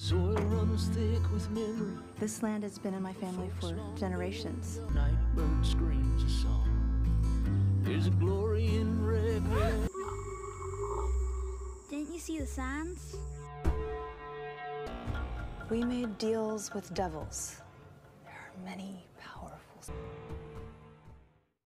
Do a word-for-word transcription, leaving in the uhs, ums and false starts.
Soil runs thick with memory. This land has been in my family for generations. Nightbird screams a song. There's a glory in regret. Didn't you see the signs? We made deals with devils. There are many powerful...